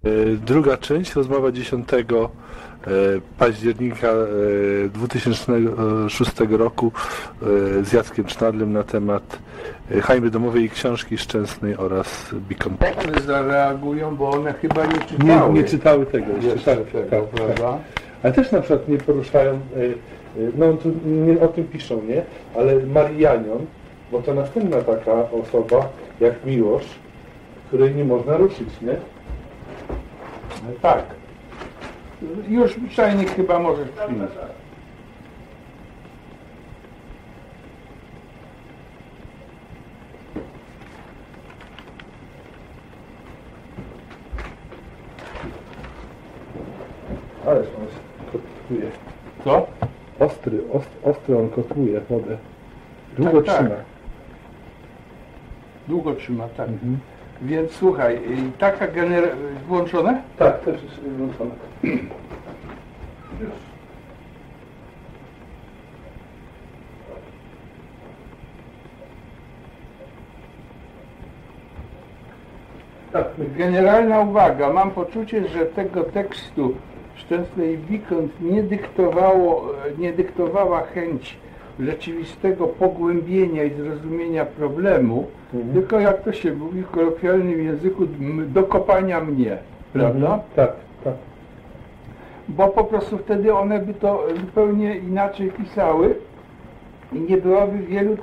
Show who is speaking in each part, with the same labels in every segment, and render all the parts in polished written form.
Speaker 1: Druga część, rozmowa 10 października 2006 roku z Jackiem Czarnym na temat hańby domowej i książki Szczęsnej oraz Beacon.
Speaker 2: Jak one zareagują, bo one chyba nie czytały.
Speaker 1: Nie czytały tego jeszcze.
Speaker 2: Prawda?
Speaker 1: Ale też na przykład nie poruszają, no to nie o tym piszą, nie? Ale Marianion, bo to następna taka osoba jak Miłosz, której nie można ruszyć, nie?
Speaker 2: Tak. Już czajnik chyba możesz przynieść.
Speaker 1: Ależ on kotłuje.
Speaker 2: Co?
Speaker 1: Ostry on kotłuje wodę. Długo
Speaker 2: Tak,
Speaker 1: trzyma.
Speaker 2: tak. Długo trzyma, tak. Więc słuchaj, taka włączone?
Speaker 1: Tak, też jest włączone. Tak.
Speaker 2: Generalna uwaga, mam poczucie, że tego tekstu Szczęsnej Beacon nie dyktowała chęć rzeczywistego pogłębienia i zrozumienia problemu, tylko jak to się mówi w kolokwialnym języku, do kopania mnie, prawda?
Speaker 1: Tak, tak.
Speaker 2: Bo po prostu wtedy one by to zupełnie inaczej pisały i nie byłoby wielu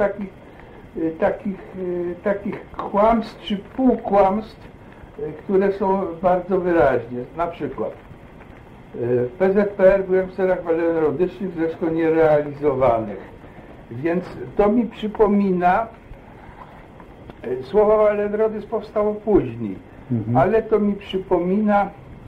Speaker 2: takich kłamstw czy półkłamstw, które są bardzo wyraźnie. Na przykład w PZPR byłem w celach walenorodycznych, zresztą nierealizowanych. Więc to mi przypomina, słowo Wallenrodys powstało później, ale to mi przypomina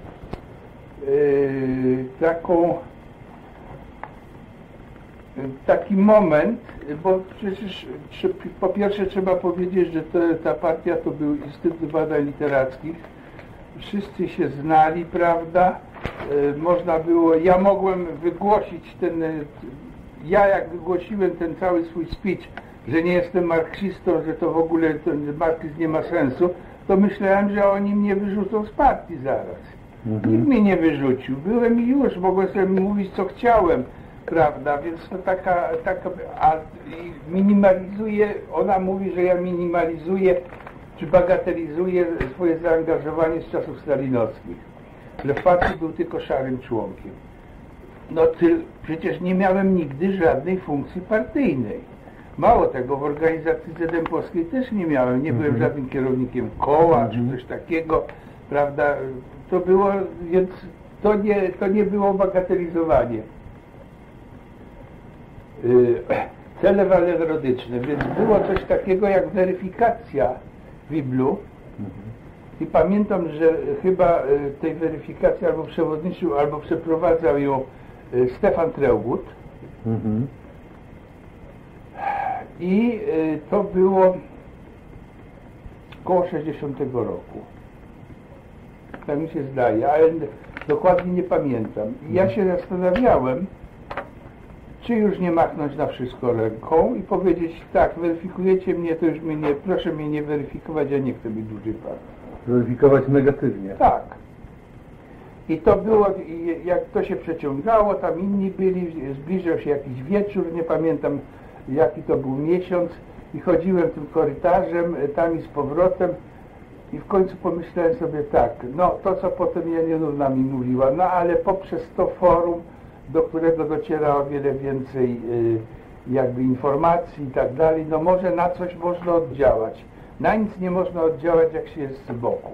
Speaker 2: taki moment, bo przecież po pierwsze trzeba powiedzieć, że ta partia to był Instytut Badań Literackich, wszyscy się znali, prawda, można było, ja mogłem wygłosić jak wygłosiłem ten cały swój speech, że nie jestem marksistą, że to w ogóle ten marksizm nie ma sensu, to myślałem, że oni mnie wyrzucą z partii zaraz. Nikt mnie nie wyrzucił, byłem i już, mogłem sobie mówić co chciałem, prawda, więc to minimalizuje, ona mówi, że ja minimalizuję, czy bagatelizuję swoje zaangażowanie z czasów stalinowskich, że w partii był tylko szarym członkiem. No przecież nie miałem nigdy żadnej funkcji partyjnej. Mało tego, w organizacji ZM-owskiej też nie miałem, nie byłem żadnym kierownikiem koła, czy coś takiego, prawda, to było, więc to nie było bagatelizowanie. Cele walenorodyczne, więc było coś takiego jak weryfikacja Biblu i pamiętam, że chyba tej weryfikacji albo przewodniczył, albo przeprowadzał ją Stefan Treugut i to było koło 60 roku. Tak mi się zdaje, ale dokładnie nie pamiętam. I ja się zastanawiałem, czy już nie machnąć na wszystko ręką i powiedzieć, tak, weryfikujecie mnie, to już proszę mnie nie weryfikować, ja nie chcę być dłużej partii.
Speaker 1: Weryfikować negatywnie.
Speaker 2: Tak. I to było, jak to się przeciągało, tam inni byli, zbliżał się jakiś wieczór, nie pamiętam jaki to był miesiąc i chodziłem tym korytarzem, tam i z powrotem i w końcu pomyślałem sobie tak, no to co potem Janionówna mi mówiła, no ale poprzez to forum, do którego dociera o wiele więcej jakby informacji i tak dalej, no może na coś można oddziałać. Na nic nie można oddziałać, jak się jest z boku.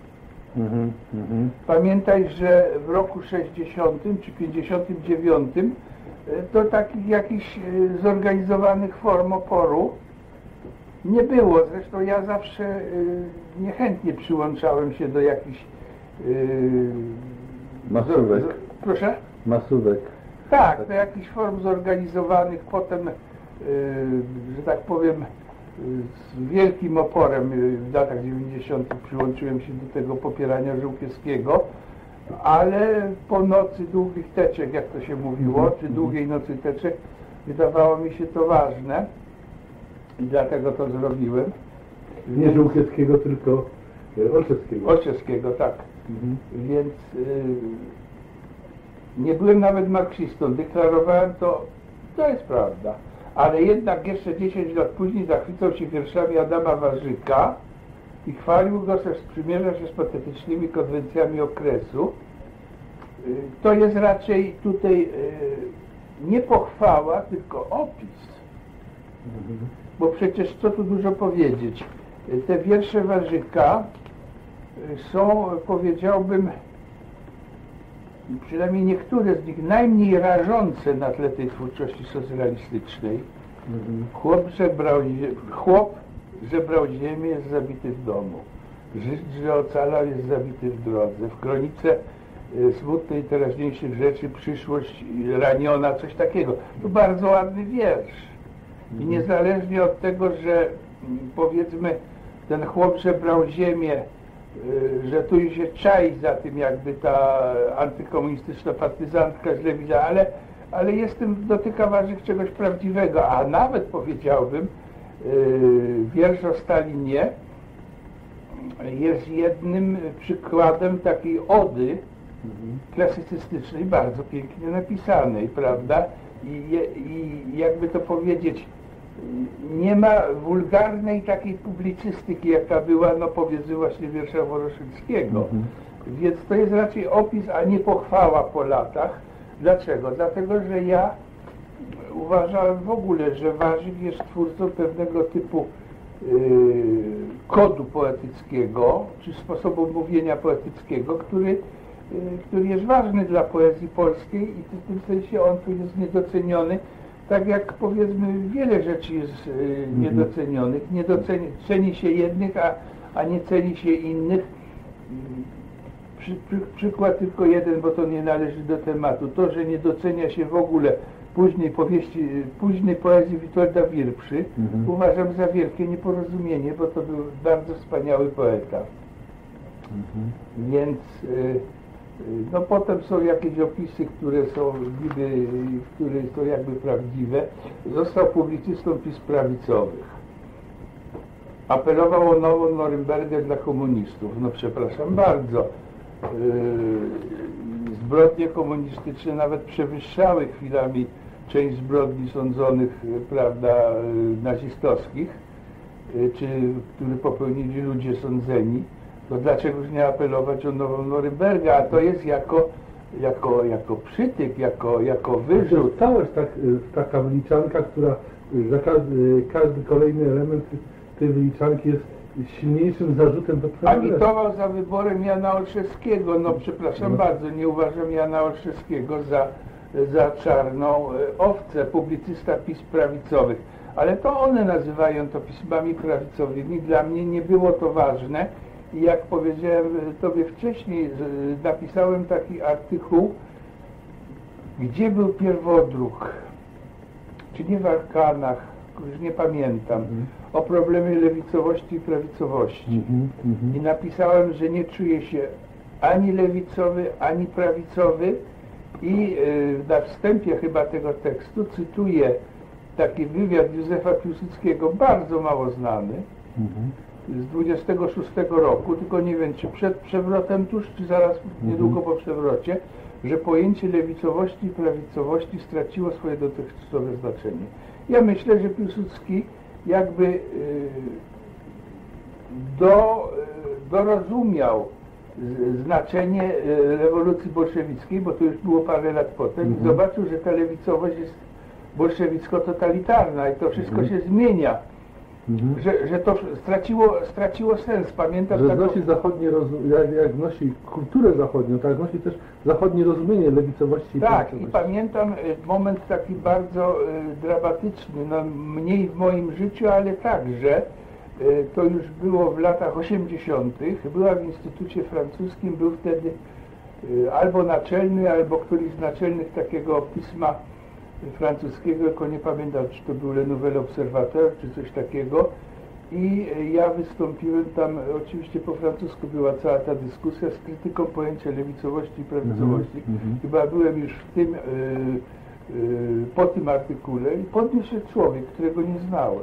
Speaker 2: Pamiętaj, że w roku 60 czy 59 to takich jakichś zorganizowanych form oporu nie było. Zresztą ja zawsze niechętnie przyłączałem się do jakichś
Speaker 1: masówek.
Speaker 2: Proszę?
Speaker 1: Masówek.
Speaker 2: Tak, do jakichś form zorganizowanych, potem, że tak powiem, z wielkim oporem w latach 90. przyłączyłem się do tego popierania Żółkiewskiego, ale po nocy długich teczek, jak to się mówiło, czy długiej nocy teczek, wydawało mi się to ważne i dlatego to zrobiłem.
Speaker 1: Nie Żółkiewskiego, tylko Olszewskiego.
Speaker 2: Olszewskiego, tak. Więc nie byłem nawet marksistą, deklarowałem to, to jest prawda. Ale jednak jeszcze 10 lat później zachwycał się wierszami Adama Warzyka i chwalił go, że sprzymierza się z patetycznymi konwencjami okresu. To jest raczej tutaj nie pochwała, tylko opis. Bo przecież co tu dużo powiedzieć. Te wiersze Warzyka są, powiedziałbym, przynajmniej niektóre z nich najmniej rażące na tle tej twórczości socrealistycznej. Chłop żebrał ziemię, jest zabity w domu. Żyd, że ocalał, jest zabity w drodze. W kronice smutnej teraźniejszych rzeczy przyszłość raniona, coś takiego. To bardzo ładny wiersz. I niezależnie od tego, że powiedzmy ten chłop żebrał ziemię, że tu się czai za tym jakby ta antykomunistyczna partyzantka źle widziała, ale dotyka Warzyk czegoś prawdziwego, a nawet powiedziałbym, wiersz o Stalinie jest jednym przykładem takiej ody klasycystycznej, bardzo pięknie napisanej, prawda? I jakby to powiedzieć, nie ma wulgarnej takiej publicystyki, jaka była, no powiedzmy właśnie wiersza Woroszyńskiego. Więc to jest raczej opis, a nie pochwała po latach. Dlaczego? Dlatego, że ja uważałem w ogóle, że Warzyk jest twórcą pewnego typu kodu poetyckiego, czy sposobu mówienia poetyckiego, który jest ważny dla poezji polskiej i w tym sensie on tu jest niedoceniony, tak jak powiedzmy wiele rzeczy jest niedocenionych. Ceni się jednych, a nie ceni się innych. Przykład tylko jeden, bo to nie należy do tematu. To, że nie docenia się w ogóle późnej poezji Witolda Wirpszy, uważam za wielkie nieporozumienie, bo to był bardzo wspaniały poeta. Więc no potem są jakieś opisy, które są niby, które są jakby prawdziwe. Został publicystą pism prawicowych. Apelował o nową Norymbergę dla komunistów. No przepraszam bardzo. Zbrodnie komunistyczne nawet przewyższały chwilami część zbrodni sądzonych, prawda, nazistowskich, czy które popełnili ludzie sądzeni. To dlaczegoż nie apelować o nową Norymbergę, a to jest jako przytyk, jako wyrzut.
Speaker 1: Cała taka wyliczanka, która za każdy kolejny element tej wyliczanki jest silniejszym zarzutem do progresu.
Speaker 2: Agitował za wyborem Jana Olszewskiego. No przepraszam bardzo, nie uważam Jana Olszewskiego za czarną owcę, publicysta pism prawicowych. Ale to one nazywają to pismami prawicowymi. Dla mnie nie było to ważne. I jak powiedziałem tobie wcześniej, napisałem taki artykuł, gdzie był pierwodruk, czy nie w Arkanach, już nie pamiętam, o problemie lewicowości i prawicowości. I napisałem, że nie czuję się ani lewicowy, ani prawicowy i na wstępie chyba tego tekstu cytuję taki wywiad Józefa Piłsudskiego, bardzo mało znany, z 26 roku, tylko nie wiem, czy przed przewrotem tuż, czy zaraz niedługo po przewrocie, że pojęcie lewicowości i prawicowości straciło swoje dotychczasowe znaczenie. Ja myślę, że Piłsudski jakby dorozumiał znaczenie rewolucji bolszewickiej, bo to już było parę lat potem, i zobaczył, że ta lewicowość jest bolszewicko-totalitarna i to wszystko się zmienia. Że to straciło sens. Pamiętam,
Speaker 1: że znosi zachodnie jak wnosi kulturę zachodnią, tak wnosi też zachodnie rozumienie lewicowości.
Speaker 2: Tak, i pamiętam moment taki bardzo dramatyczny, no mniej w moim życiu, ale także to już było w latach 80. Była w Instytucie Francuskim, był wtedy albo naczelny, albo któryś z naczelnych takiego pisma francuskiego, tylko nie pamiętam, czy to był Le Nouvel Observateur, czy coś takiego. I ja wystąpiłem tam, oczywiście po francusku była cała ta dyskusja z krytyką pojęcia lewicowości i prawicowości. Chyba byłem już w tym, po tym artykule i podniósł się człowiek, którego nie znałem.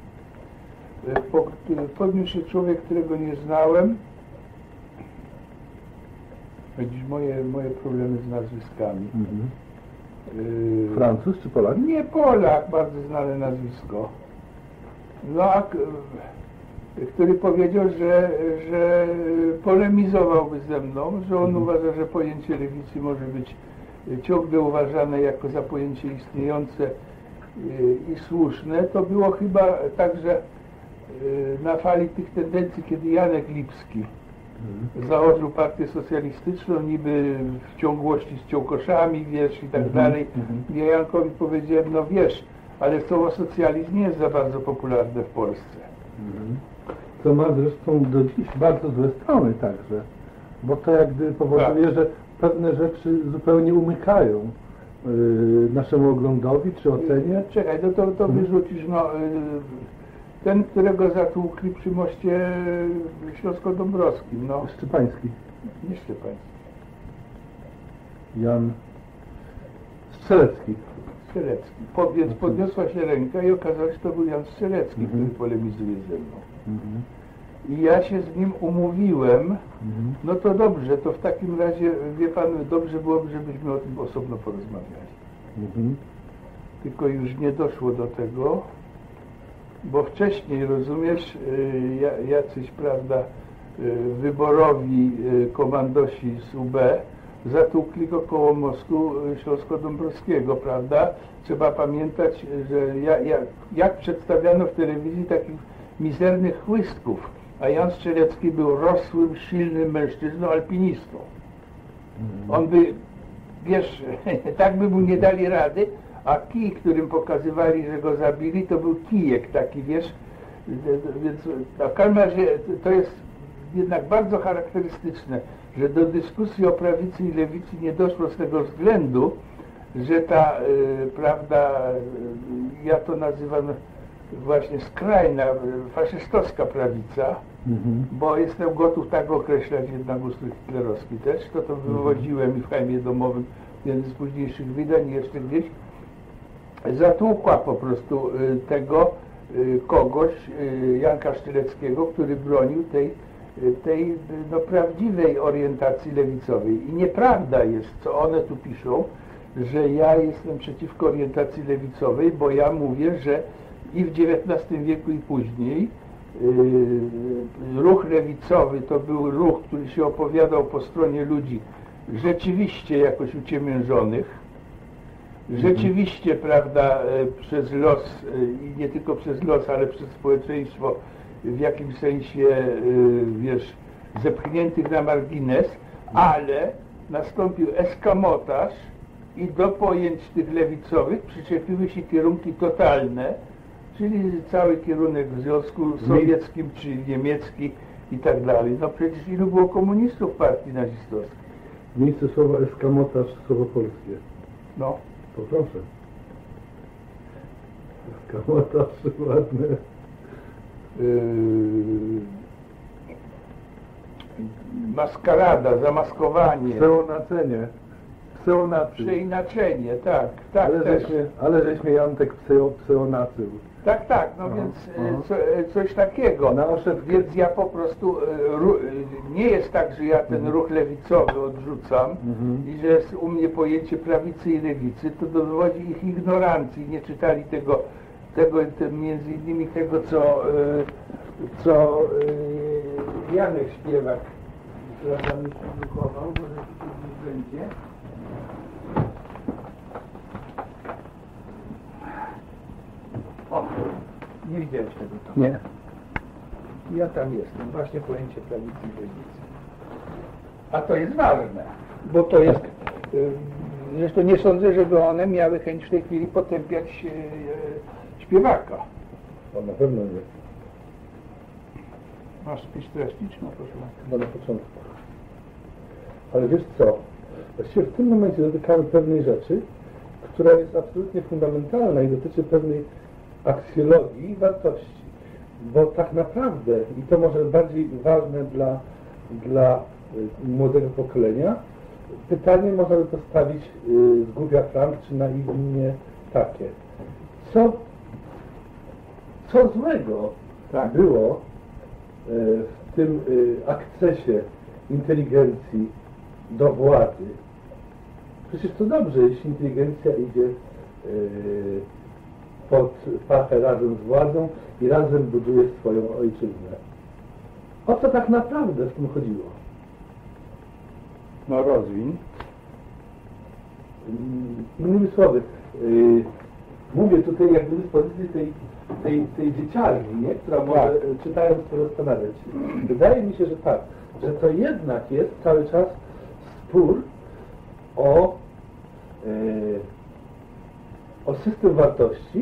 Speaker 2: Podniósł się człowiek, którego nie znałem Widzisz, moje problemy z nazwiskami.
Speaker 1: Francuz czy Polak?
Speaker 2: Nie, Polak, bardzo znane nazwisko. No, który powiedział, że polemizowałby ze mną, że on uważa, że pojęcie lewicy może być ciągle uważane jako za pojęcie istniejące i słuszne. To było chyba także na fali tych tendencji, kiedy Janek Lipski założył partię socjalistyczną, niby w ciągłości z Ciołkoszami, wiesz, i tak dalej. Ja Jankowi powiedziałem, no wiesz, ale słowo socjalizm nie jest za bardzo popularne w Polsce.
Speaker 1: To ma zresztą do dziś bardzo złe strony także, bo to jak gdyby powoduje, że pewne rzeczy zupełnie umykają naszemu oglądowi czy ocenie.
Speaker 2: Czekaj, to wyrzucisz, no, ten, którego zatłukli przy moście śląsko-dąbrowskim, no.
Speaker 1: Szczepański.
Speaker 2: Nie Szczepański.
Speaker 1: Jan Strzelecki.
Speaker 2: Strzelecki. Więc podniosła się ręka i okazało się, że to był Jan Strzelecki, który polemizuje ze mną. I ja się z nim umówiłem, no to dobrze, to w takim razie, wie pan, dobrze byłoby, żebyśmy o tym osobno porozmawiali. Tylko już nie doszło do tego, bo wcześniej, rozumiesz, jacyś, prawda, wyborowi komandosi z UB zatłukli go koło mostu śląsko-dąbrowskiego, prawda? Trzeba pamiętać, że jak przedstawiano w telewizji takich mizernych chłystków, a Jan Strzelecki był rosłym, silnym mężczyzną, alpinistą. On by, wiesz, tak by mu nie dali rady, a kij, którym pokazywali, że go zabili, to był kijek taki, wiesz, więc w każdym razie to jest jednak bardzo charakterystyczne, że do dyskusji o prawicy i lewicy nie doszło z tego względu, że ta, prawda, ja to nazywam właśnie skrajna, faszystowska prawica, bo jestem gotów tak określać jednak ustrój hitlerowski też, to wywodziłem i w Hajmie Domowym, jeden z późniejszych wydań, jeszcze gdzieś, zatłukła po prostu tego kogoś, Janka Strzeleckiego, który bronił tej no, prawdziwej orientacji lewicowej. I nieprawda jest, co one tu piszą, że ja jestem przeciwko orientacji lewicowej, bo ja mówię, że i w XIX wieku i później ruch lewicowy to był ruch, który się opowiadał po stronie ludzi rzeczywiście jakoś uciemiężonych, rzeczywiście, prawda, przez los i nie tylko przez los, ale przez społeczeństwo w jakimś sensie, wiesz, zepchniętych na margines, ale nastąpił eskamotaż i do pojęć tych lewicowych przyczepiły się kierunki totalne, czyli cały kierunek w Związku Sowieckim czy niemiecki i tak dalej. No przecież ilu było komunistów w partii nazistowskiej?
Speaker 1: W miejsce słowa eskamotaż słowo polskie.
Speaker 2: No.
Speaker 1: Poproszę. Eskamotaż ładne.
Speaker 2: Maskarada, zamaskowanie.
Speaker 1: Przeonaczenie.
Speaker 2: Przeinaczenie, tak.
Speaker 1: Ale żeśmy Jantek przeonaczył.
Speaker 2: Tak, no więc coś takiego. Więc ja po prostu, nie jest tak, że ja ten ruch lewicowy odrzucam i że jest u mnie pojęcie prawicy i lewicy, to dowodzi ich ignorancji, nie czytali tego między innymi tego, co Janek Śpiewak wychował, bo rzeczywiście będzie. O, nie widziałeś tego tam.
Speaker 1: Nie.
Speaker 2: Ja tam jestem, właśnie pojęcie prawicy i lewicy. A to jest ważne, bo to jest, zresztą nie sądzę, żeby one miały chęć w tej chwili potępiać Śpiewaka.
Speaker 1: O, na pewno nie.
Speaker 2: Masz spis treściczną, proszę.
Speaker 1: Chyba na początku. Ale wiesz co? Właściwie w tym momencie dotykamy pewnej rzeczy, która jest absolutnie fundamentalna i dotyczy pewnej aksjologii i wartości. Bo tak naprawdę, i to może bardziej ważne dla młodego pokolenia, pytanie można by postawić z Gubbia Frank, czy naiwnie takie. Co złego było w tym akcesie inteligencji do władzy. Przecież to dobrze, jeśli inteligencja idzie pod pachę razem z władzą i razem buduje swoją ojczyznę. O co tak naprawdę w tym chodziło?
Speaker 2: No rozwin.
Speaker 1: Innymi słowy, mówię tutaj jakby z pozycji tej dzieciarni, nie? Która może czytając to zastanawiać. Wydaje mi się, że tak, że to jednak jest cały czas spór o system wartości,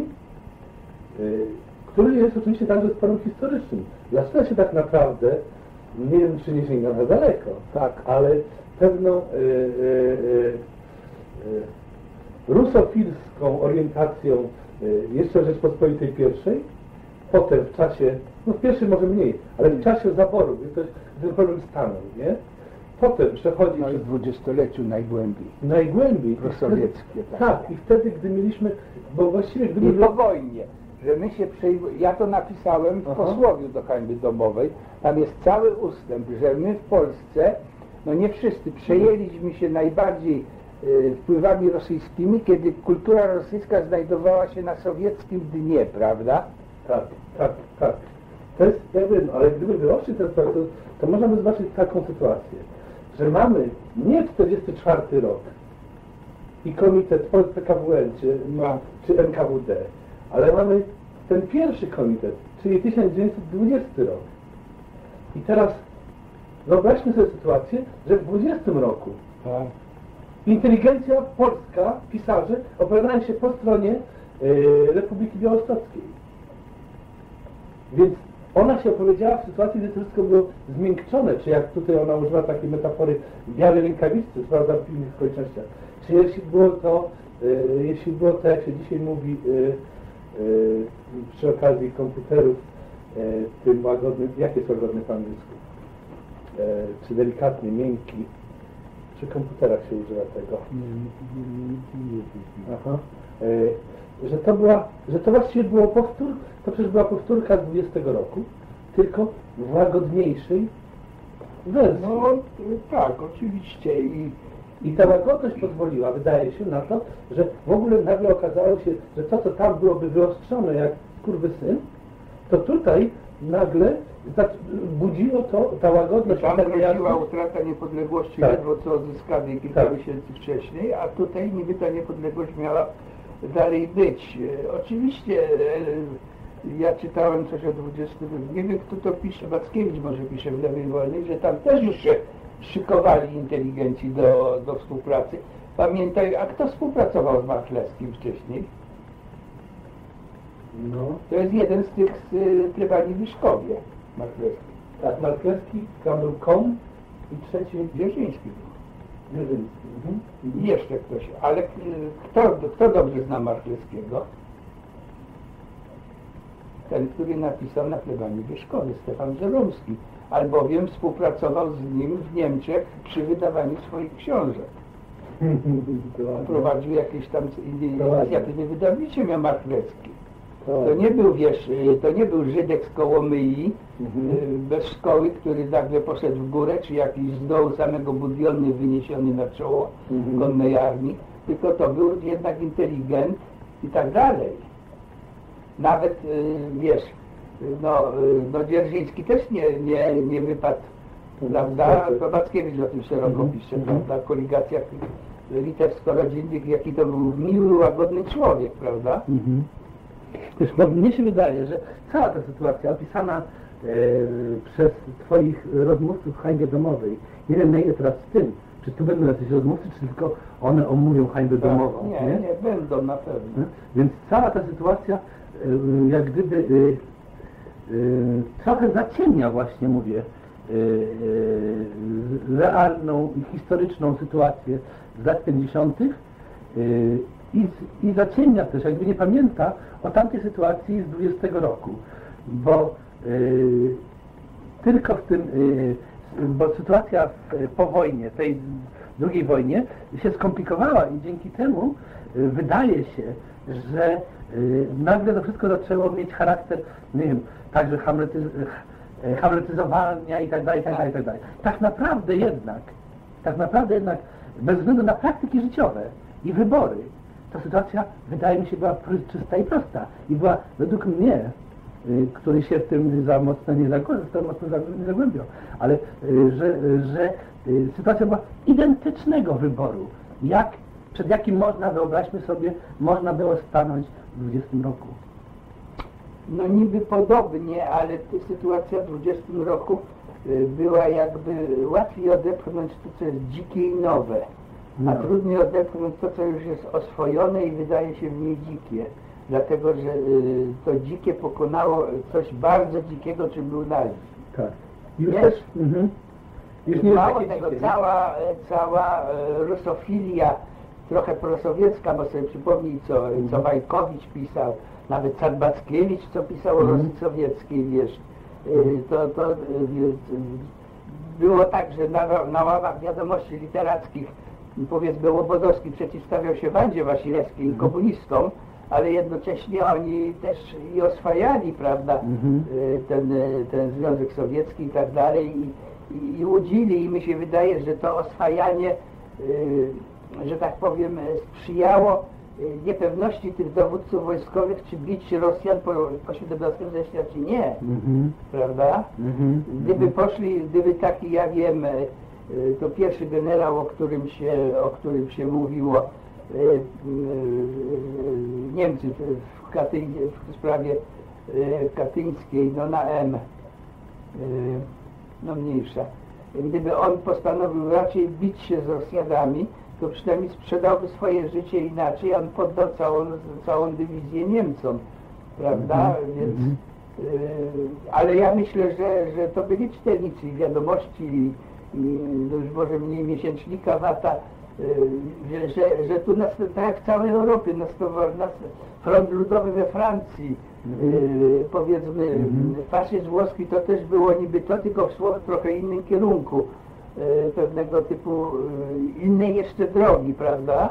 Speaker 1: który jest oczywiście także sporem historycznym. Zaczyna się tak naprawdę, nie wiem czy nie sięga na daleko, tak, ale pewną rusofilską orientacją jeszcze w Rzeczpospolitej pierwszej, potem w czasie, no w pierwszym może mniej, ale w czasie zaborów, to jest ten problem stanął, nie? Potem przechodzi...
Speaker 2: No i w dwudziestoleciu najgłębiej.
Speaker 1: Najgłębiej.
Speaker 2: Prosowieckie.
Speaker 1: Tak, i wtedy, gdy mieliśmy, bo właściwie gdyby...
Speaker 2: I po wojnie, że my się ja to napisałem w posłowiu do hańby domowej, tam jest cały ustęp, że my w Polsce, no nie wszyscy, przejęliśmy się najbardziej wpływami rosyjskimi, kiedy kultura rosyjska znajdowała się na sowieckim dnie, prawda?
Speaker 1: Tak. To jest, ja wiem, ale gdyby wyostrzyć ten sprawy, to można by zobaczyć taką sytuację, że mamy nie 44 rok i komitet PKWN czy NKWD, ale mamy ten pierwszy komitet, czyli 1920 rok. I teraz wyobraźmy sobie sytuację, że w 20 roku inteligencja polska, pisarze opowiadają się po stronie Republiki Białostockiej. Więc ona się opowiedziała w sytuacji, gdy to wszystko było zmiękczone, czy jak tutaj ona używa takiej metafory białej rękawiczki, prawda, w innych okolicznościach. Czy jeśli było to, jak się dzisiaj mówi przy okazji komputerów, tym łagodnym, jak jest łagodny po angielsku? Czy delikatny, miękki? Przy komputerach się używa tego. Że to właściwie było to przecież była powtórka z 20 roku, tylko w łagodniejszej wersji.
Speaker 2: No tak, oczywiście.
Speaker 1: I ta łagodność pozwoliła, wydaje się, na to, że w ogóle nagle okazało się, że to, co tam byłoby wyostrzone jak skurwysyn, to tutaj nagle budziło to, ta łagodność.
Speaker 2: Tam groziła utrata niepodległości ledwo co odzyskanej kilka miesięcy wcześniej, a tutaj niby ta niepodległość miała dalej być. Oczywiście ja czytałem coś o 20, nie wiem kto to pisze, Mackiewicz może pisze w Lewej Wolnej, że tam też już się szykowali inteligenci do współpracy. Pamiętaj, a kto współpracował z Marchlewskim wcześniej?
Speaker 1: No.
Speaker 2: To jest jeden z tych plebanii w Wyszkowie, Marchlewski.
Speaker 1: Tak, Marchlewski, tam był Kom i trzeci
Speaker 2: Wierzyński.
Speaker 1: Mhm.
Speaker 2: I jeszcze ktoś, ale kto dobrze zna Marchlewskiego? Ten, który napisał na plebanii Wyszkowy, Stefan Żeromski, albowiem współpracował z nim w Niemczech przy wydawaniu swoich książek. Prowadził jakieś tam inicjatywy wydawnicze miał Marchlewski. To nie był, to nie był Żydek z Kołomyi, bez szkoły, który nagle poszedł w górę, czy jakiś z dołu samego Budiony wyniesiony na czoło konnej armii, tylko to był jednak inteligent i tak dalej. Nawet, Dzierżyński też nie wypadł, prawda? To Mackiewicz o tym szeroko pisze, prawda? W koligacjach litewsko-rodzinnych, jaki to był miły, łagodny człowiek, prawda?
Speaker 1: Wiesz, bo mnie się wydaje, że cała ta sytuacja opisana przez Twoich rozmówców w hańbie domowej, nie wiem na ile teraz z tym, czy tu będą jacyś rozmówcy, czy tylko one omówią hańbę domową.
Speaker 2: Nie, będą na pewno.
Speaker 1: Więc cała ta sytuacja jak gdyby trochę zaciemnia właśnie, mówię, realną i historyczną sytuację z lat 50. I zaciemnia też, jakby nie pamięta o tamtej sytuacji z 20 roku, bo tylko w tym, bo sytuacja po wojnie, tej drugiej wojnie się skomplikowała i dzięki temu wydaje się, że nagle to wszystko zaczęło mieć charakter, nie wiem, także hamletyzowania i tak dalej, i tak dalej, i tak dalej. Tak naprawdę jednak
Speaker 3: tak naprawdę jednak bez względu na praktyki życiowe i wybory, ta sytuacja wydaje mi się była czysta i prosta. I była według mnie, który się w tym za mocno nie zagłębiał, ale że sytuacja była identycznego wyboru, przed jakim wyobraźmy sobie, można było stanąć w 20 roku.
Speaker 2: No niby podobnie, ale ta sytuacja w 20 roku była jakby łatwiej odepchnąć to, co jest dzikie i nowe, a trudniej odepchnąć to, co już jest oswojone i wydaje się mniej dzikie. Dlatego, że to dzikie pokonało coś bardzo dzikiego, czym był nazizm.
Speaker 3: Tak.
Speaker 2: Wiesz?
Speaker 3: Już nie
Speaker 2: mało tego, cała rusofilia, trochę prosowiecka, bo sobie przypomnij, co Wajkowicz pisał, nawet Carbackiewicz, co pisał o Rosji Sowieckiej, wiesz. To było tak, że na łamach wiadomości literackich, powiedzmy, Łobodowski przeciwstawiał się Wandzie Wasilewskiej, komunistom, ale jednocześnie oni też i oswajali, prawda, ten Związek Sowiecki i tak dalej i łudzili, i mi się wydaje, że to oswajanie, że tak powiem, sprzyjało niepewności tych dowódców wojskowych, czy bić Rosjan po 17 września, czy nie, prawda? Gdyby taki, ja wiem, to pierwszy generał, o którym się mówiło, Niemcy w sprawie katyńskiej, no na M, no mniejsza. Gdyby on postanowił raczej bić się z Rosjanami, to przynajmniej sprzedałby swoje życie inaczej, on poddał całą dywizję Niemcom, prawda? Więc, ale ja myślę, że to byli czytelnicy Wiadomości i już może mniej miesięcznika Wata, że tu tak jak w całej Europie front ludowy we Francji, powiedzmy, faszyzm włoski to też było niby to, tylko w trochę innym kierunku, pewnego typu innej jeszcze drogi, prawda?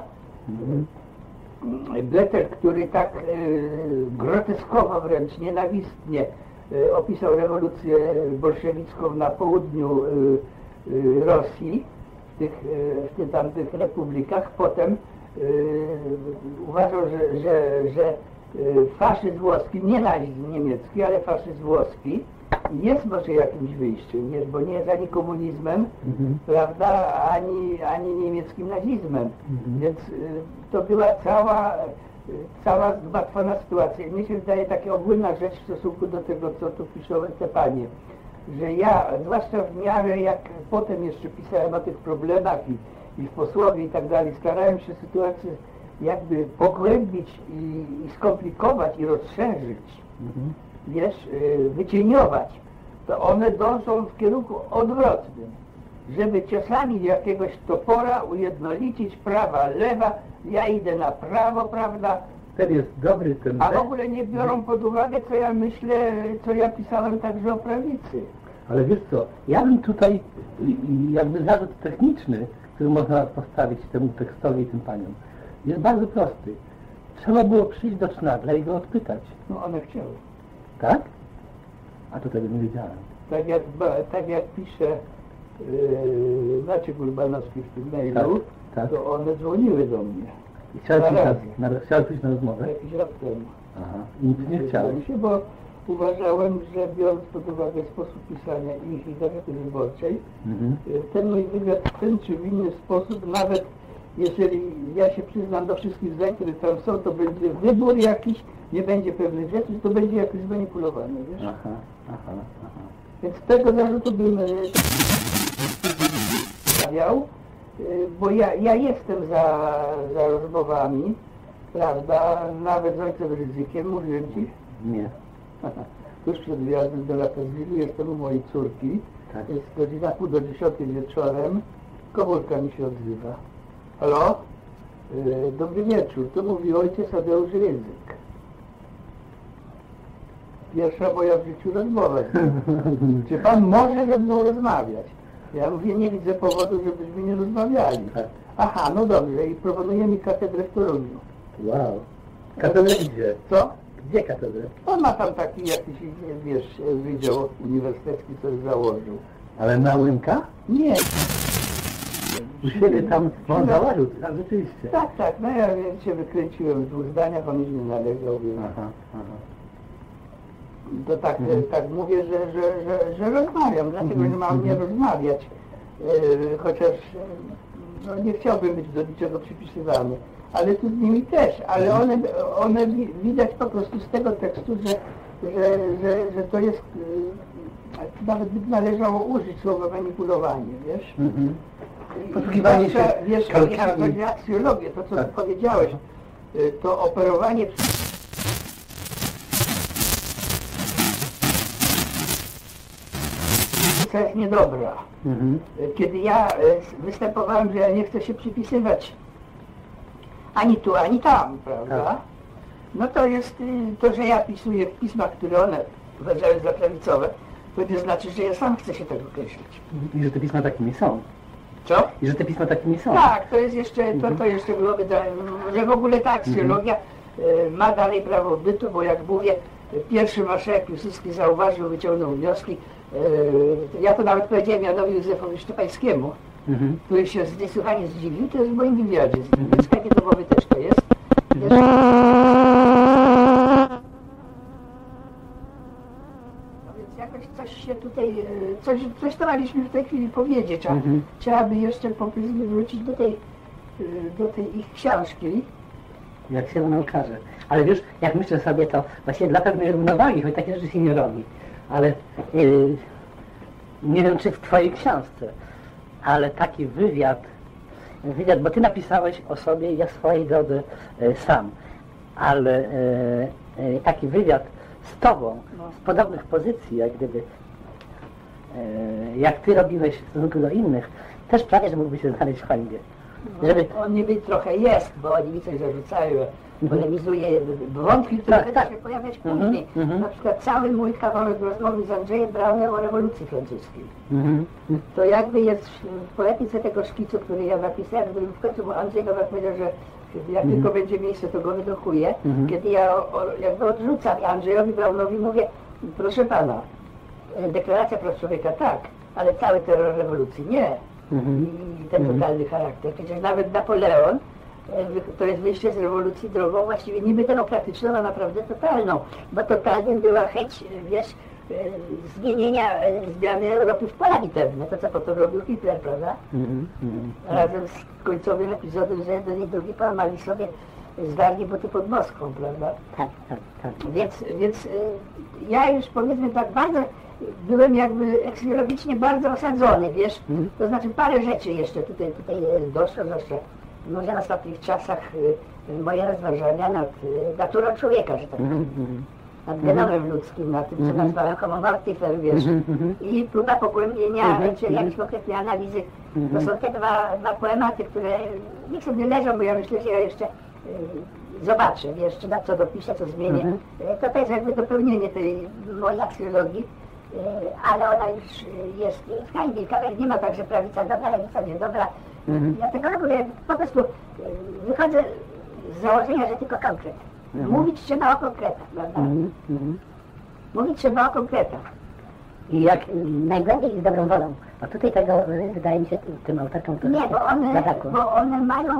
Speaker 2: Bleter, który tak groteskowo wręcz, nienawistnie opisał rewolucję bolszewicką na południu Rosji, w tych tamtych republikach, potem uważał, że faszyzm włoski, nie nazizm niemiecki, ale faszyzm włoski jest może jakimś wyjściem, wiesz, bo nie jest ani komunizmem, prawda, ani niemieckim nazizmem. Więc to była cała zmartwiona sytuacja. I mnie się wydaje taka ogólna rzecz w stosunku do tego, co tu piszą te panie, że ja, zwłaszcza w miarę jak potem jeszcze pisałem o tych problemach i w posłowie i tak dalej, starałem się sytuację jakby pogłębić i skomplikować i rozszerzyć, wiesz, wycieniować, to one dążą w kierunku odwrotnym, żeby ciosami jakiegoś topora ujednolicić prawa, lewa, ja idę na prawo, prawda,
Speaker 3: Wtedy jest dobry ten
Speaker 2: a w ogóle nie biorą pod uwagę, co ja myślę, co ja pisałem także o prawicy.
Speaker 3: Ale wiesz co, ja bym tutaj jakby zarzut techniczny, który można postawić temu tekstowi i tym paniom, jest bardzo prosty. Trzeba było przyjść do Sznadla i go odpytać.
Speaker 2: No one chciały.
Speaker 3: Tak? A to tego nie wiedziałem.
Speaker 2: Tak jak pisze Maciek Urbanowski w tym mailu,
Speaker 3: tak.
Speaker 2: To one dzwoniły do mnie.
Speaker 3: I chciały przyjść na rozmowę?
Speaker 2: Jakiś rok temu.
Speaker 3: Aha. I nic nie chciałem.
Speaker 2: się, bo uważałem, że biorąc pod uwagę sposób pisania ich i gazety wyborczej, ten mój wywiad w ten czy w inny sposób, nawet jeżeli ja się przyznam do wszystkich zdań, które tam są, to będzie wybór jakiś, nie będzie pewnych rzeczy, to będzie jakoś zmanipulowane, wiesz?
Speaker 3: Aha.
Speaker 2: Więc tego zarzutu bym stawiał, bo ja jestem za rozmowami, prawda, nawet z ojcem Rydzykiem, mówiłem ci?
Speaker 3: Nie.
Speaker 2: Tuż przed wyjazdem do Latazilu jestem u mojej córki,
Speaker 3: Tak.
Speaker 2: jest godzina 9:30 wieczorem, komórka mi się odzywa. Halo? Dobry wieczór, to mówi ojciec Tadeusz Rydzyk. Pierwsza moja w życiu rozmowa. Czy pan może ze mną rozmawiać? Ja mówię, nie widzę powodu, żebyśmy nie rozmawiali.
Speaker 3: Tak.
Speaker 2: Aha, no dobrze, i proponuje mi katedrę w Toruniu.
Speaker 3: Wow. Katedrę gdzie?
Speaker 2: Co?
Speaker 3: Gdzie katedrę?
Speaker 2: On ma tam taki jakiś, wiesz, wydział uniwersytecki, coś założył.
Speaker 3: Ale na Łymka?
Speaker 2: Nie.
Speaker 3: U siebie tam, bo on założył, tak, rzeczywiście.
Speaker 2: Tak, no ja się wykręciłem w 2 zdaniach, on inny nalegał, więc...
Speaker 3: Aha.
Speaker 2: To tak mówię, że rozmawiam, dlatego że mam nie rozmawiać, chociaż no, nie chciałbym być do niczego przypisywany, ale tu z nimi też, ale one widać po prostu z tego tekstu, że to jest, nawet by należało użyć słowa manipulowanie, wiesz?
Speaker 3: Posługiwanie się
Speaker 2: wiesz,
Speaker 3: kalkami.
Speaker 2: aksjologię, to co
Speaker 3: Tak.
Speaker 2: ty powiedziałeś, to operowanie to jest niedobra. Kiedy ja występowałem, że ja nie chcę się przypisywać ani tu, ani tam, prawda?
Speaker 3: Tak.
Speaker 2: No to jest to, że ja pisuję w pismach, które one uważają za prawicowe, to nie znaczy, że ja sam chcę się tak określić.
Speaker 3: I że te pisma takimi są.
Speaker 2: Co?
Speaker 3: I że te pisma takimi są.
Speaker 2: Tak, to jest jeszcze, to jeszcze byłoby, że w ogóle ta aksjologia ma dalej prawo bytu, bo jak mówię, pierwszy marszałek Piłsudski zauważył, wyciągnął wnioski. Ja to nawet powiedziałem Janowi Józefowi Szczepańskiemu, który się niesłychanie zdziwił, to jest w moim wywiadzie, w sklepie domowy też to jest. No więc jakoś coś się tutaj, coś staraliśmy w tej chwili powiedzieć, a trzeba by jeszcze powiedzmy wrócić do tej ich książki.
Speaker 3: Jak się ono okaże. Ale wiesz, jak myślę sobie, to właśnie dla pewnej równowagi, choć takie rzeczy się nie robi. Ale nie wiem, czy w twojej książce, ale taki wywiad, bo ty napisałeś o sobie i o swojej drodze sam, ale taki wywiad z tobą, z podobnych pozycji, jak gdyby, jak ty robiłeś w stosunku do innych, też prawie, że mógłby się znaleźć w hańbie. Żeby...
Speaker 2: On niby trochę jest, bo oni mi coś zarzucają, polemizuje wątki, które będą się pojawiać później. Na przykład cały mój kawałek rozmowy z Andrzejem Braunem o rewolucji francuskiej. To jakby jest w poletnicy tego szkicu, który ja napisałem, którym w końcu, bo Andrzej Nowak powiedział, że jak tylko będzie miejsce, to go wydrukuję. Kiedy ja jakby odrzucam Andrzejowi Braunowi, mówię, proszę pana, deklaracja praw człowieka tak, ale cały terror rewolucji nie. I ten totalny charakter. Przecież nawet Napoleon, to jest wyjście z rewolucji drogą właściwie niby demokratyczną, a naprawdę totalną. Bo totalnym była chęć, wiesz, zmiany Europy w pola bitewne. To co potem robił Hitler, prawda? Razem z końcowym epizodem, że jeden i drugi połamali sobie zdarli buty pod Moskwą, prawda?
Speaker 3: Tak.
Speaker 2: Więc ja już powiedzmy tak bardzo byłem jakby aksjologicznie bardzo osadzony, wiesz, to znaczy parę rzeczy jeszcze tutaj doszło, zwłaszcza może w ostatnich czasach moje rozważania nad naturą człowieka, że tak powiem, nad genomem ludzkim, nad tym, co nazwałem homo mortifem, wiesz, i próba pogłębienia, czy jakiejś konkretnej analizy. To są te dwa poematy, które niech sobie leżą, bo ja myślę, że ja jeszcze zobaczę, wiesz, czy na co dopiszę, co zmienię. To jest jakby dopełnienie tej mojej aksjologii. Ale ona już jest w hańbie, nie ma tak, że prawica dobra, lewica niedobra. Dlatego w ogóle po prostu wychodzę z założenia, że tylko konkret. Mówić trzeba o konkretach, prawda? Mówić trzeba o konkretach.
Speaker 3: I jak najgłębiej z dobrą wolą. A tutaj tego wydaje mi się tym autorkom to
Speaker 2: nie, bo one mają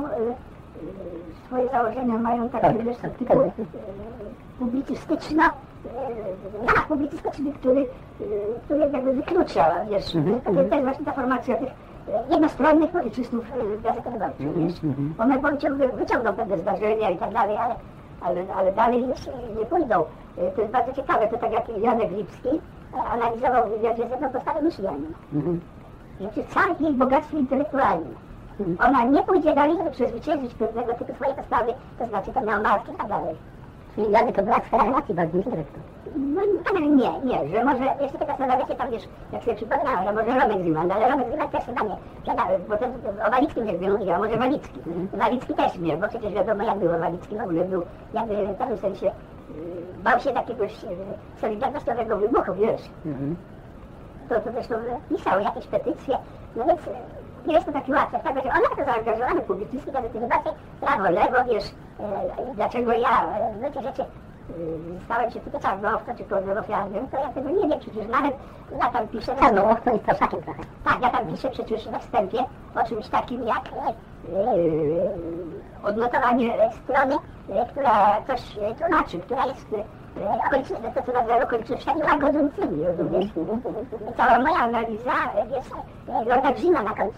Speaker 2: swoje założenia, mają takie typu publicystyczne, publicystyczny, który jakby wyklucza, wiesz, to jest właśnie ta formacja tych jednostronnych publicystów gazetowych, wiesz. One wyciągną pewne zdarzenia i tak dalej, ale dalej już nie pójdą. To jest bardzo ciekawe, to tak jak Janek Lipski analizował w wywiadzie z jedną postawę myślenia. Że przy całym jej bogactwie intelektualnym ona nie pójdzie dalej, żeby przezwyciężyć pewnego typu swojej postawy, to znaczy to neomarki i tak dalej. Czyli dla mnie to była sfera relacji bardziej niż dyrektor. No nie, że może, jeszcze tylko zastanawiam się tam, wiesz, jak sobie przypominałem, że może Romek Ziman, ale Romek Ziman też chyba nie, bo ten o Walickim nie mówił, a może Walicki. Walicki też nie, bo przecież wiadomo jak było Walicki, w ogóle był, jakby w pewnym sensie bał się jakiegoś solidarnościowego wybuchu, wiesz. To zresztą pisały jakieś petycje, no więc nie jest to takie łatwe, tak, że ona to zaangażowana w publicystykę, decydowanie prawo, lewo, wiesz, dlaczego ja te rzeczy
Speaker 4: stałem się tylko czarnowca czy kolorofianem, to ja tego nie wiem, przecież nawet ja tam piszę... to jest proszakiem trochę. Tak, ja tam piszę przecież na wstępie o czymś takim jak odnotowanie strony, która coś tłumaczy, która jest to co nazywa okolicznościami łagodzącymi, rozumiesz? Cała moja analiza jest Lorda Grzyma na końcu.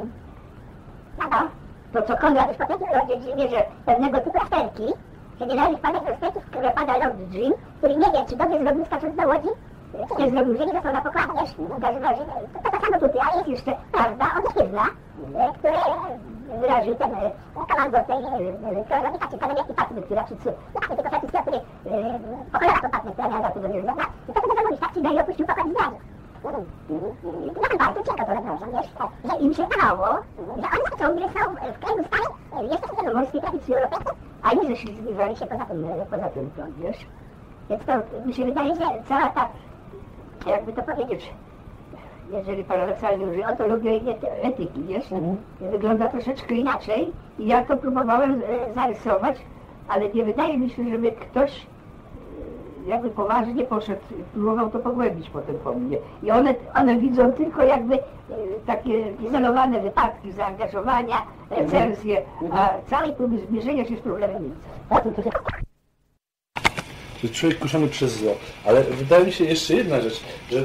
Speaker 4: To co Konrad już powiedział o Lordzie Grzymie, że pewnego typu aferki, generalnie wpadek rozpętów, które pada Lord Grzym, który nie wie, czy dobrze zrobił skacząc do łodzi, czy nie zrobił, że nie został na pokładzie, to samo tutaj, ale jest jeszcze prawda obiektywna, które wyraził ten komandor tej koronikacji, pan jaki patny, która przyczynił, tylko Franciszka, który pokonał tą patnę, która miała za to do niezgodna, i to zawołali stacji, no i opuścił pokład z zrazu. Ja bardzo ciekawe to naprawdę, wiesz, że im się dawało, że oni ciągle są w kręgu stanie, jeszcze w morskiej tradycji europejskiej, a nie zbliżali się poza tym, wiesz. Więc to mi się wydaje, że cała ta, jakby to powiedzieć, jeżeli paradoksalnie użyję, ontologia etyki, wiesz, wygląda troszeczkę inaczej i ja to próbowałem zarysować, ale nie wydaje mi się, żeby ktoś jakby poważnie poszedł, próbował to pogłębić potem po mnie. I one widzą tylko jakby takie izolowane wypadki zaangażowania, recenzje, a całej próby zbliżenia się z problemem nic.
Speaker 1: Że człowiek kuszony przez zło. Ale wydaje mi się jeszcze jedna rzecz, że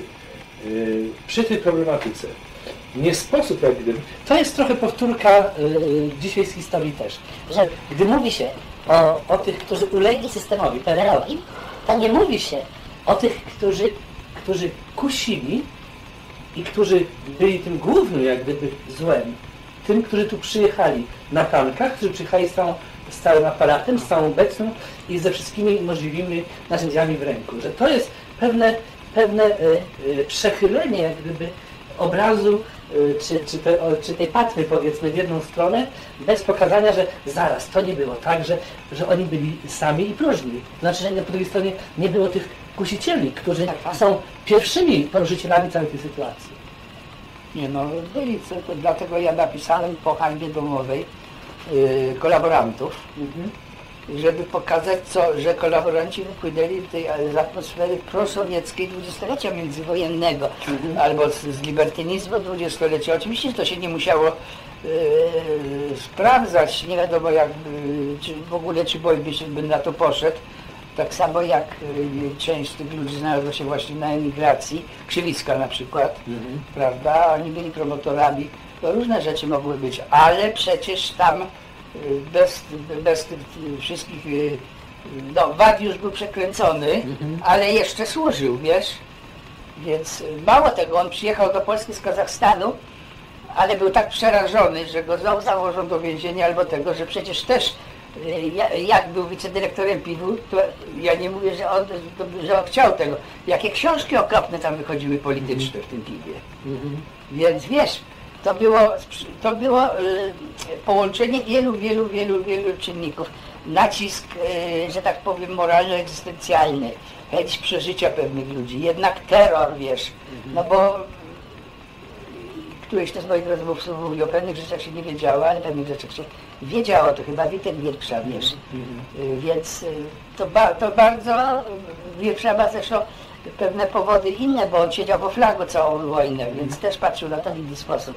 Speaker 1: przy tej problematyce nie sposób jak gdyby...
Speaker 5: To jest trochę powtórka dzisiaj z historii też, że gdy mówi się o tych, którzy ulegli systemowi PRL-owi, to nie mówi się o tych, którzy kusili i którzy byli tym głównym jak gdyby złem, tym, którzy tu przyjechali na tankach, którzy przyjechali z całym aparatem, z całą obecną i ze wszystkimi możliwymi narzędziami w ręku. Że to jest pewne przechylenie jak gdyby obrazu czy tej patry powiedzmy w jedną stronę, bez pokazania, że zaraz, to nie było tak, że oni byli sami i próżni. Znaczy, że po drugiej stronie nie było tych kusicieli, którzy są pierwszymi poruszycielami całej tej sytuacji.
Speaker 2: Nie no, byli, dlatego ja napisałem po hańbie domowej kolaborantów, żeby pokazać, że kolaboranci wypłynęli z atmosfery prosowieckiej dwudziestolecia międzywojennego, albo z libertynizmu dwudziestolecia. Oczywiście to się nie musiało sprawdzać, nie wiadomo jak, czy w ogóle czy Bojbyś by na to poszedł. Tak samo jak część z tych ludzi znalazła się właśnie na emigracji, Krzywiska na przykład, prawda? Oni byli promotorami, to różne rzeczy mogły być, ale przecież tam bez tych wszystkich, no Wad już był przekręcony, ale jeszcze służył, wiesz? Więc mało tego, on przyjechał do Polski z Kazachstanu, ale był tak przerażony, że go znowu założą do więzienia albo tego, że przecież też jak był wicedyrektorem PIW-u, to ja nie mówię, że on chciał tego. Jakie książki okropne tam wychodziły polityczne w tym PIW-ie. Więc wiesz, to było połączenie wielu czynników. Nacisk, że tak powiem, moralno-egzystencjalny, chęć przeżycia pewnych ludzi, jednak terror, wiesz, no bo któryś to z moich rozmówców mówił, o pewnych rzeczach się nie wiedziało, ale pewnych rzeczach się wiedziało, to chyba Witek Wiersza, wiesz. Więc to bardzo, Wiersza ma zresztą pewne powody inne, bo on siedział po flagu całą wojnę, więc też patrzył na to w inny sposób.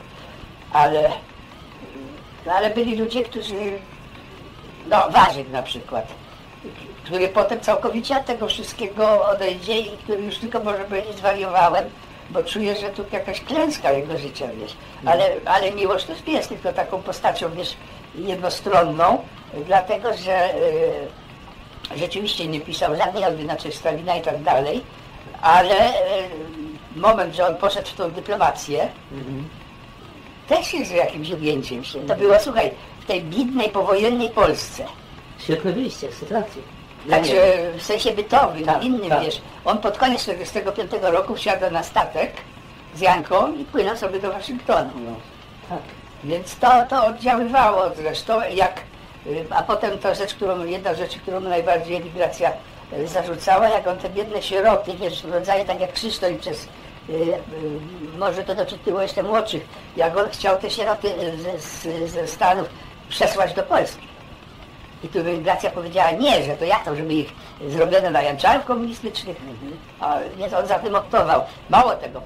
Speaker 2: Ale byli ludzie, którzy, no Warzyk na przykład, który potem całkowicie od tego wszystkiego odejdzie i który już tylko może powiedzieć zwariowałem, bo czuję, że tu jakaś klęska jego życia, wiesz. Ale Miłosz to jest tylko taką postacią, wiesz, jednostronną, dlatego, że rzeczywiście nie pisał żadnej odwy na cześć Stalina i tak dalej, ale moment, że on poszedł w tą dyplomację, też jest jakimś ujęciem się. To było, słuchaj, w tej biednej, powojennej Polsce.
Speaker 5: Świetne wyjście z sytuacji.
Speaker 2: Także w sensie bytowym, innym, wiesz. On pod koniec 1945 roku wsiada na statek z Janką i płynął sobie do Waszyngtonu. No.
Speaker 5: Tak.
Speaker 2: Więc to oddziaływało zresztą, a potem jedna rzecz, którą najbardziej emigracja zarzucała, jak on te biedne sieroty, wiesz, w rodzaju tak jak Krzysztof może to dotyczyło jeszcze młodszych, jak on chciał te sieroty ze Stanów przesłać do Polski.
Speaker 6: I tu emigracja powiedziała nie, że to ja to, żeby ich zrobiono na janczarów komunistycznych. Więc on za tym optował. Mało tego,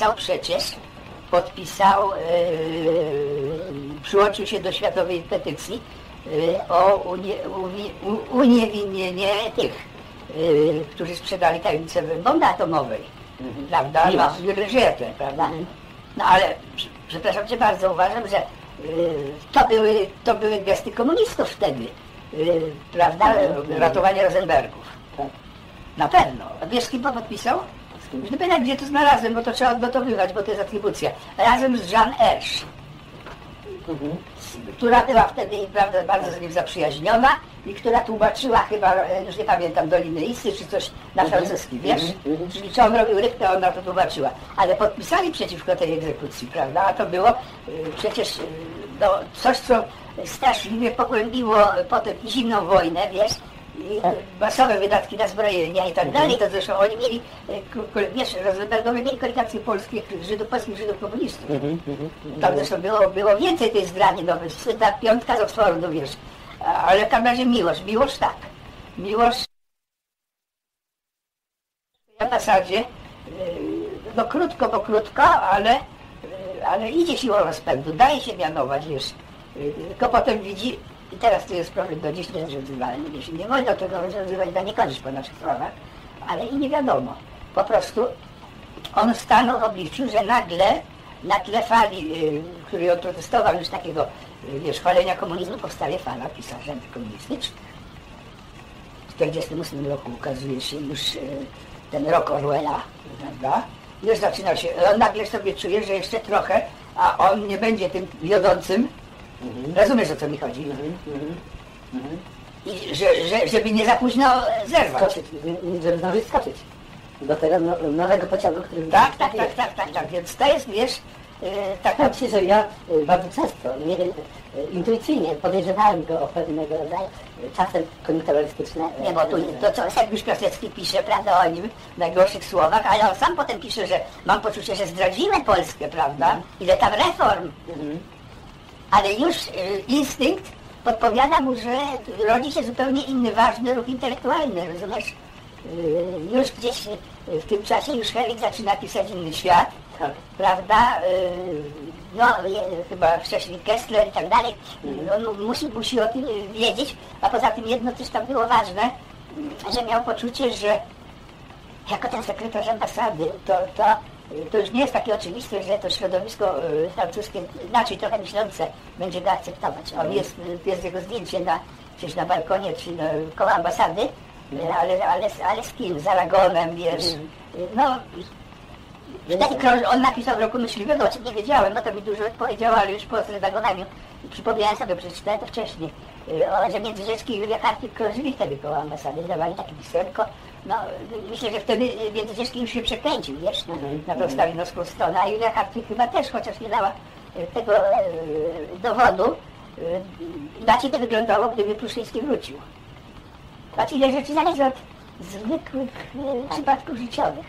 Speaker 6: przyłączył się do światowej petycji o uniewinnienie tych, którzy sprzedali tajemnicę bomby atomowej. Prawda? No, prawda? No ale, przepraszam cię bardzo, uważam, że to były gesty komunistów wtedy. Prawda? Ratowanie Rosenbergów. Na pewno. A wiesz, z kim pan podpisał? Nie pamiętam, gdzie to znalazłem, bo to trzeba odnotowywać, bo to jest atrybucja. Razem z Jean Ersch, która była wtedy, prawda, bardzo z nim zaprzyjaźniona i która tłumaczyła chyba, już nie pamiętam, Doliny Isy czy coś na francuski, wiesz? Czyli co on robił ryk, to ona to tłumaczyła. Ale podpisali przeciwko tej egzekucji, prawda? A to było przecież no, coś, co straszliwie pogłębiło potem zimną wojnę, wiesz? I masowe wydatki na zbrojenia i tak dalej, to zresztą oni mieli, wiesz, Rosenbergowie mieli kolikacje polskich Żydów komunistów. Tam zresztą było więcej tej zdrady, no, ta piątka z Oxfordu, wiesz. Ale w każdym razie Miłosz tak. Miłosz w ambasadzie, no krótko, ale idzie siłą rozpędu, daje się mianować, wiesz. Tylko potem widzi, i teraz to jest problem do dziś nierozwiązywalny, wiesz, nie wolno tego rozwiązywać dla niekorzyść po naszych słowach, ale i nie wiadomo. Po prostu on stanął w obliczu, że nagle na tle fali, której on protestował, już takiego, wiesz, chwalenia komunizmu, powstaje fala pisarzy antykomunistycznych. W 1948 roku ukazuje się już ten rok Orwella, prawda? Już zaczyna się, on nagle sobie czuje, że jeszcze trochę, a on nie będzie tym wiodącym. Rozumiesz, o co mi chodzi? I żeby nie za późno zerwać.
Speaker 5: Żeby zdążyć skoczyć do tego nowego pociągu, który...
Speaker 6: Tak, więc to jest, wiesz,
Speaker 5: taka... Myślę, że ja bardzo często, nie wiem, intuicyjnie podejrzewałem go o pewnego rodzaju, czasem komikalistyczne...
Speaker 6: Nie, bo tu to, co Sergiusz Piasecki pisze, prawda, o nim w najgorszych słowach, ale on sam potem pisze, że mam poczucie, że zdradziłem Polskę, prawda? Ile tam reform. Ale już instynkt podpowiada mu, że rodzi się zupełnie inny, ważny ruch intelektualny, rozumiesz? Już gdzieś w tym czasie już Helig zaczyna pisać Inny świat, prawda? No, chyba wcześniej Kessler i tak dalej. On musi o tym wiedzieć, a poza tym jedno też tam było ważne, że miał poczucie, że jako ten sekretarz ambasady, to już nie jest takie oczywiste, że to środowisko francuskie, inaczej trochę myślące, będzie go akceptować. On jest jego zdjęcie gdzieś na balkonie czy koło ambasady, ale z kim? Z Aragonem, wiesz. No, wtedy on napisał w Roku Myśliwego, o czym nie wiedziałem, no to mi dużo powiedział, ale już po zredagonaniu przypomniałem sobie, przeczytałem to wcześniej, że Międzyrzecki i Julia Hartwig krążyli wtedy koło ambasady, dawali takie pisemko. No, myślę, że wtedy Międzyrzecki już się przekręcił, wiesz, na tą stalinowską stronę, a Julia Hartwig chyba też, chociaż nie dała tego dowodu. Inaczej to wyglądało, gdyby Pruszyński wrócił. Patrz, ile rzeczy zależy od zwykłych przypadków życiowych.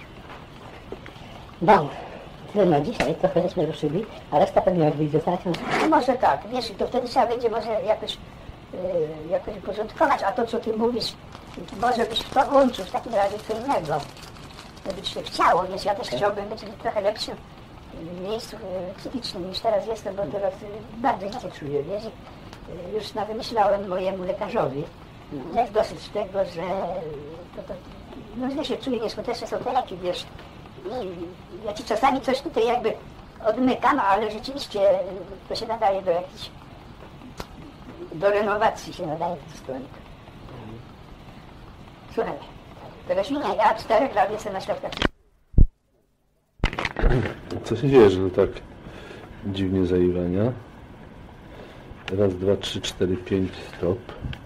Speaker 5: No, trudno dzisiaj, trochę żeśmy ruszyli, a reszta pewnie jak wyjdzie za
Speaker 6: No może tak, wiesz, to wtedy trzeba będzie może jakoś uporządkować, a to co ty mówisz, może byś połączył w takim razie co innego. Gdyby się chciało, wiesz, ja też chciałbym być w trochę lepszym miejscu psychicznym niż teraz jestem, bo teraz bardzo źle się czuję, wiesz. Już wymyślałem mojemu lekarzowi, że jest dosyć tego, że no źle się czuję, nieskuteczne są te leki, wiesz. I ja ci czasami coś tutaj jakby odmykam, ale rzeczywiście to się nadaje do jakiejś, do renowacji się nadaje ten stolik. Słuchaj, teraz nie, ja od 4 lat jestem na środkach.
Speaker 1: Co się dzieje, że to tak dziwnie zaiwania? Raz, 2, 3, 4, 5, stop.